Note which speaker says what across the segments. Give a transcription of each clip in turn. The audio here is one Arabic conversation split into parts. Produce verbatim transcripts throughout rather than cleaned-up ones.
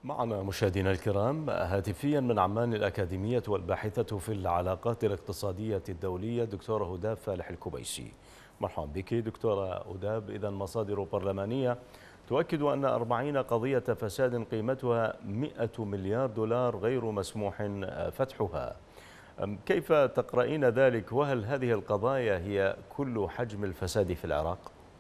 Speaker 1: معنا مشاهدينا الكرام هاتفيا من عمان الأكاديمية والباحثة في العلاقات الاقتصادية الدولية دكتورة هداب فالح الكبيسي. مرحبا بك دكتورة هداب. إذا مصادر برلمانية تؤكد أن أربعين قضية فساد قيمتها مئة مليار دولار غير مسموح فتحها. كيف تقرأين ذلك، وهل هذه القضايا هي كل حجم الفساد في العراق؟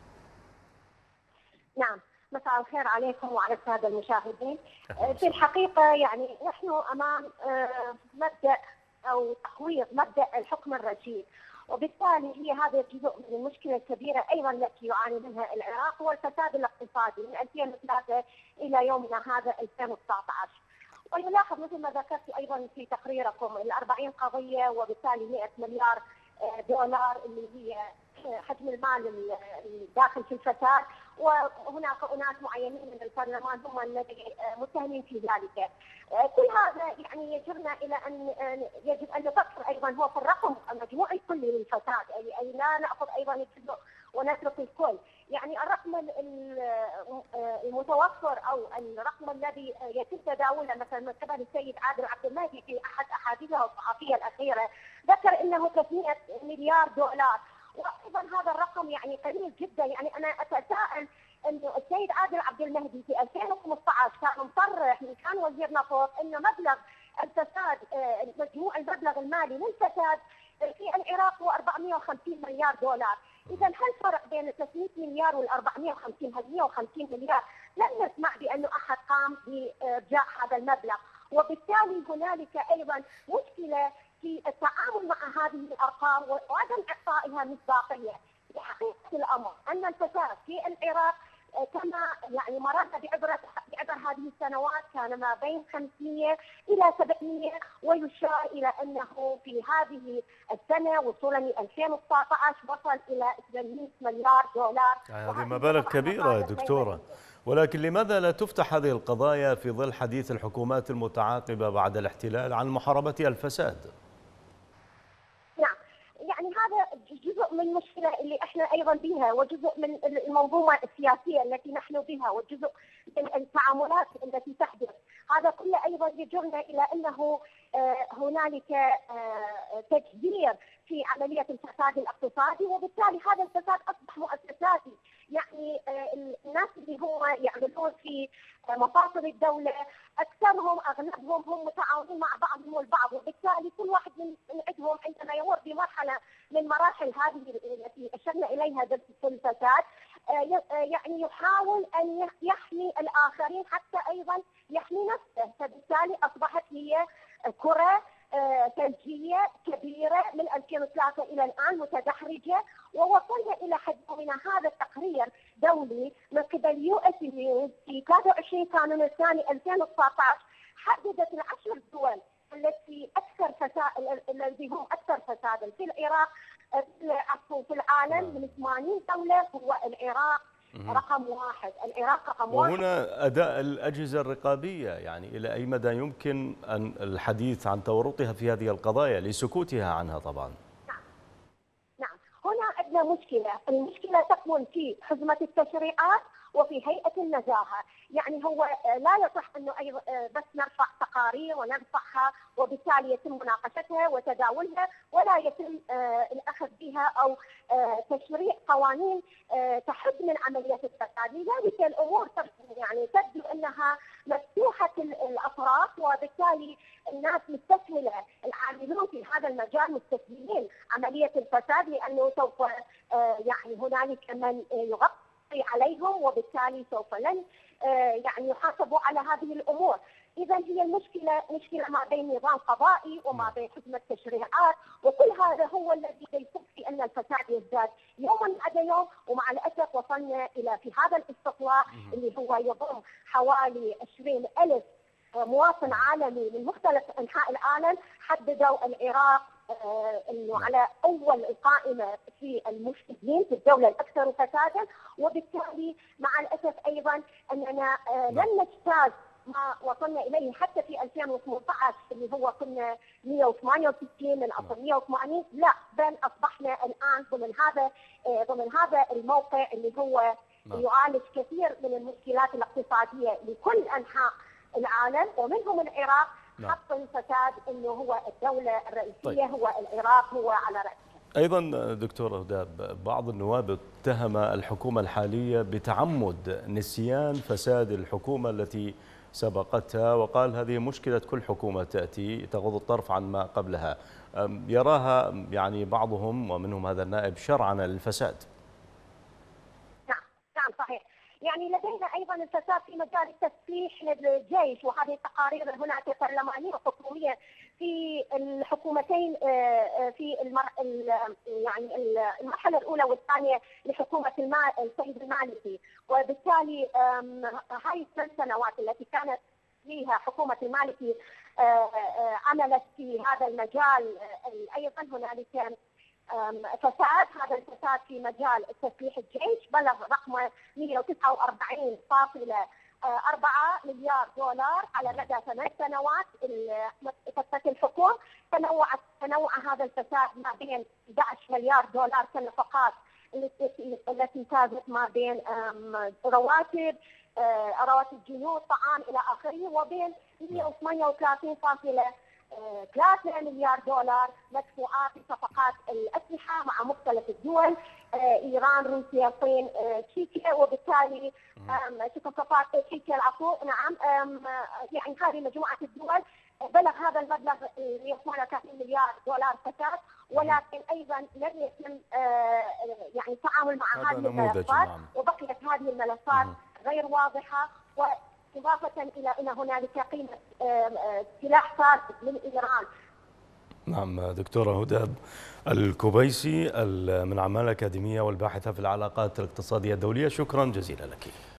Speaker 2: نعم، مساء الخير عليكم وعلى الساده المشاهدين. في الحقيقه يعني نحن امام مبدا او تقويض مبدا الحكم الرشيد، وبالتالي هي هذا جزء من المشكله الكبيره ايضا التي يعاني منها العراق، هو الفساد الاقتصادي من ألفين وثلاثة الى يومنا هذا ألفين وتسعة عشر. ويلاحظ مثل ما ذكرت ايضا في تقريركم ال أربعين قضيه وبالتالي مئة مليار دولار اللي هي حجم المال الداخل في الفساد، وهناك اناس معينين من البرلمان هم الذين متهمين في ذلك. كل هذا يعني يجرنا الى ان يجب ان نفكر ايضا هو في الرقم المجموعي الكلي للفساد، اي لا ناخذ ايضا الجزء ونترك الكل. يعني الرقم المتوفر او الرقم الذي يتم تداوله مثلا من قبل السيد عادل عبد المهدي في احد احاديثه الصحفيه الاخيره ذكر انه ثلاثمئة مليار دولار، وايضا هذا الرقم يعني قليل جدا. يعني انا اتساءل انه السيد عادل عبد المهدي في ألفين وخمسة عشر كان مصرح من كان وزير نفط انه مبلغ الفساد مجموع المبلغ المالي للفساد في العراق هو أربعمئة وخمسين مليار دولار. اذا هل الفرق بين ثلاثمئة مليار وال أربعمئة وخمسين؟ هل مئة وخمسين مليار لم نسمع بانه احد قام بارجاع هذا المبلغ، وبالتالي هنالك ايضا مشكله في التعامل مع هذه الارقام وعدم اعطائها مصداقيه. بحقيقه الامر ان الفساد في العراق كما يعني مررنا بعبر بعبر هذه السنوات كان ما بين خمسمئة الى سبعمئة، ويشار الى انه في هذه السنه وصولا ل ألفين وتسعة عشر وصل الى ثمانمئة مليار دولار.
Speaker 1: هذه مبالغ كبيره دكتوره، ولكن لماذا لا تفتح هذه القضايا في ظل حديث الحكومات المتعاقبه بعد الاحتلال عن محاربه الفساد؟
Speaker 2: نعم، يعني هذا جزء من المشكله اللي احنا ايضا بها، وجزء من المنظومه السياسيه التي نحن بها، وجزء من التعاملات التي تحدث. هذا كله ايضا يجرنا الى انه هنالك تجذير في عمليه الفساد الاقتصادي، وبالتالي هذا الفساد اصبح مؤسساتي. يعني الناس اللي هم يعملون في مفاصل الدوله اكثرهم اغلبهم هم متعاونين مع بعضهم البعض، وبالتالي كل واحد من عندهم عندما يمر بمرحله من مراحل هذه التي اشرنا اليها في الفساد يعني يحاول ان يحمي الاخرين حتى ايضا يحمي نفسه، فبالتالي اصبحت هي كره ثلجيه كبيره من ألفين وثلاثة الى الان متدحرجه. ووصلنا الى حد من هذا التقرير دولي من قبل يو اس نيوز في ثلاثة وعشرين كانون الثاني ألفين وتسعة عشر، حددت العشر دول التي اكثر فساد الذي هم اكثر فسادا في العراق في العالم. من ثمانين دوله هو العراق رقم واحد، العراق رقم واحد.
Speaker 1: وهنا أداء الأجهزة الرقابية، يعني إلى أي مدى يمكن أن الحديث عن تورطها في هذه القضايا لسكوتها عنها طبعا؟
Speaker 2: نعم نعم، هنا عندنا مشكلة، المشكلة تكمن في حزمة التشريعات وفي هيئة النزاهة. يعني هو لا يصح انه بس نرفع تقارير ونرفعها وبالتالي يتم مناقشتها وتداولها ولا يتم الاخذ بها او تشريع قوانين تحد من عملية الفساد. لذلك الامور يعني تبدو انها مفتوحة الاطراف، وبالتالي الناس مستسهلة، العاملون في هذا المجال مستسهلين عملية الفساد، لانه سوف يعني هنالك من يغطي عليهم وبالتالي سوف لن يعني يحاسبوا على هذه الامور. اذا هي المشكله مشكله ما بين نظام قضائي وما بين حزمه تشريعات، وكل هذا هو الذي يسبب في ان الفساد يزداد يوما بعد يوم. ومع الاسف وصلنا الى في هذا الاستطلاع اللي هو يضم حوالي عشرين ألف مواطن عالمي من مختلف انحاء العالم، حددوا العراق آه انه على اول القائمه في المفسدين في الدوله الاكثر فسادا. وبالتالي مع الاسف ايضا اننا آه لن نجتاز ما وصلنا اليه حتى في ألفين وثمانية عشر اللي هو كنا مئة وثمانية وستين من اصل مئة وثمانين، لا بل اصبحنا الان ضمن هذا آه ضمن هذا الموقع اللي هو يعالج كثير من المشكلات الاقتصاديه لكل انحاء العالم ومنهم العراق
Speaker 1: نعم.
Speaker 2: حط الفساد انه هو الدوله الرئيسيه،
Speaker 1: طيب.
Speaker 2: هو العراق هو على راسها.
Speaker 1: أيضا دكتورة هداب، بعض النواب اتهم الحكومة الحالية بتعمد نسيان فساد الحكومة التي سبقتها، وقال هذه مشكلة كل حكومة تأتي تغض الطرف عن ما قبلها. يراها يعني بعضهم ومنهم هذا النائب شرعنة للفساد.
Speaker 2: نعم نعم صحيح. يعني لدينا ايضا الفساد في مجال التسليح للجيش، وهذه التقارير هناك برلمانيه وحكوميه في الحكومتين، في المر... يعني المرحله الاولى والثانيه لحكومه المال السيد المالكي، وبالتالي هاي الثلاث سنوات التي كانت فيها حكومه المالكي عملت في هذا المجال. ايضا هنالك فساد، هذا الفساد في مجال تسليح الجيش بلغ رقمه مئة وتسعة وأربعين فاصلة أربعة مليار دولار على مدى ثمان سنوات فترة الحكم. تنوع تنوع هذا الفساد ما بين أحد عشر مليار دولار كنفقات التي تازت ما بين رواتب رواتب جنود طعام الى اخره، وبين مئة وثمانية وثلاثين فاصلة ثلاثة مليار دولار مدفوعات في صفقات الاسلحه مع مختلف الدول، ايران، روسيا، الصين، تشيكيا، وبالتالي صفقات تشيكيا العفو نعم. يعني هذه مجموعه الدول بلغ هذا المبلغ مئة وثمانية وثلاثين مليار دولار فساد، ولكن ايضا لم يتم يعني التعامل مع هذه الملفات، وبقيت هذه الملفات غير واضحه. إضافة إلى أن هنالك قيمة سلاح فاسد من إيران.
Speaker 1: نعم دكتورة هداب الكبيسي من عمان الأكاديمية والباحثة في العلاقات الاقتصادية الدولية، شكرا جزيلا لك.